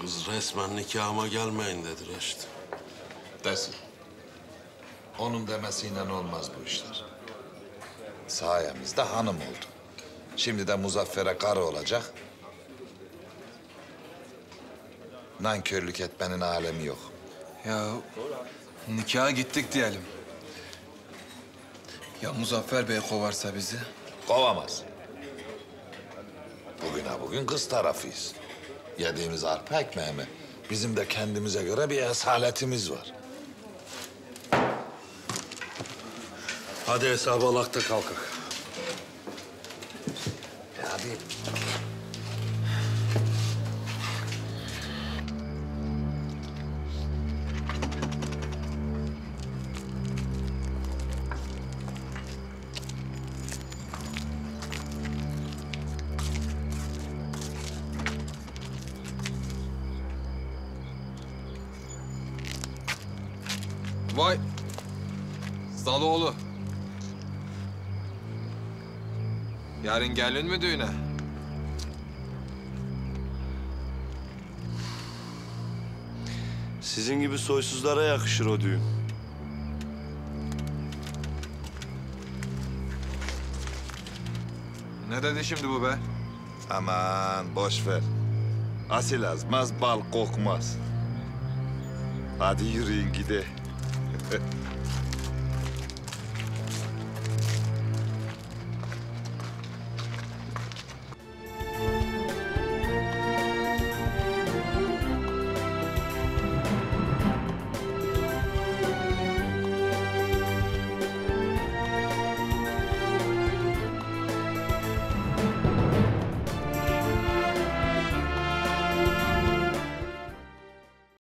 Kız resmen nikahıma gelmeyin dedi Reşit. Desin. Onun demesiyle olmaz bu işler. Sayemizde hanım oldu. Şimdi de Muzaffer'e karı olacak. Nankörlük etmenin alemi yok. Ya nikaha gittik diyelim. Ya Muzaffer Bey kovarsa bizi? Kovamaz. Bugün kız tarafıyız. Yediğimiz arpa ekmeği mi? Bizim de kendimize göre bir esaletimiz var. Hadi hesabı alakta kalkak. Hadi. Vay. Zaloğlu. Yarın gelin mi düğüne? Sizin gibi soysuzlara yakışır o düğün. Ne dedi şimdi bu be? Aman boş ver. Asil azmaz, bal kokmaz. Hadi yürüyün gidelim.